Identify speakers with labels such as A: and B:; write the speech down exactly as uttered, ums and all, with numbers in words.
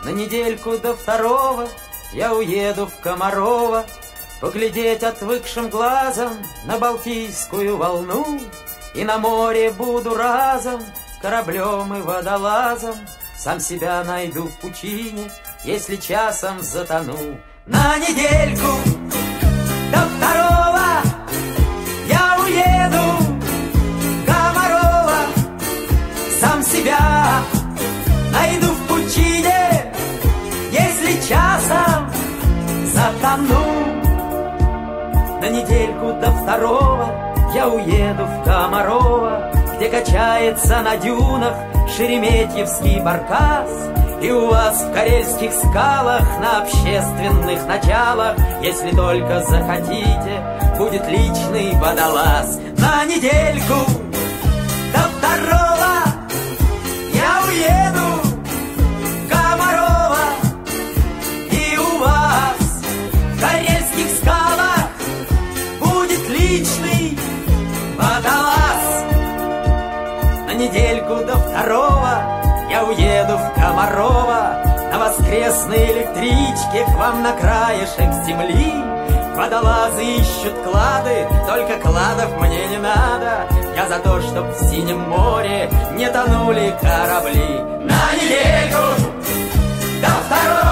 A: На недельку до второго я уеду в Комарово, поглядеть отвыкшим глазом на Балтийскую волну. И на море буду разом кораблем и водолазом, сам себя найду в пучине, если часом затону. На недельку до второго я уеду в Комарово, сам себя найду в пучине, если часом затону. На недельку до второго я уеду в Комарово, где качается на дюнах шереметьевский баркас. И у вас в карельских скалах на общественных началах, если только захотите, будет личный водолаз. На недельку до второго я уеду в Комарово, и у вас в карельских скалах будет личный водолаз. На недельку до второго я уеду в Комарово, на воскресной электричке к вам на краешек земли. Водолазы ищут клады, только кладов мне не надо. Я за то, чтоб в синем море не тонули корабли. На недельку до второго